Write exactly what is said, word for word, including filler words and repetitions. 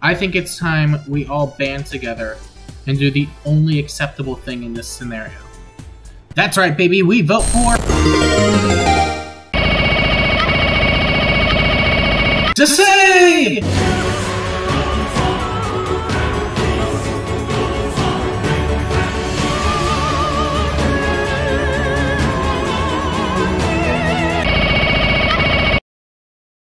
I think it's time we all band together and do the only acceptable thing in this scenario. That's right, baby, we vote for... Descent!